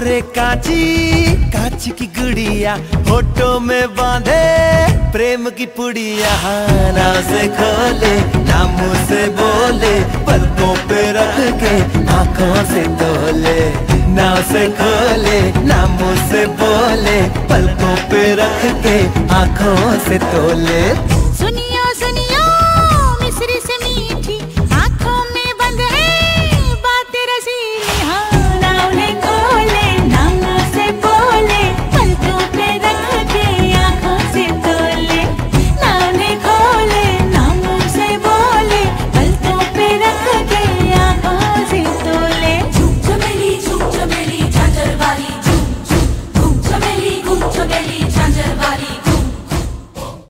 रे कांची कांची की गुड़िया, होठों में बांधे प्रेम की पुड़िया। नाव से खोले ना मुँह से बोले, पलकों पे रख के आँखों से तोले। नाव से खोले ना मुँह से बोले, पलकों पे रख के आँखों से तोले। सुनियो सुनियो मिस्री से मीठी, आँखों में बंद है बातें रसीली। हाँ नाव ने खोले ना मुँह से बोले, पलकों पे रख के आँखों से तोले। नाव ने खोले ना मुँह से बोले, पलकों पे रख के आँखों से तोले। झूम चमेली झांझर वाली, झूम झूम घूम चमेली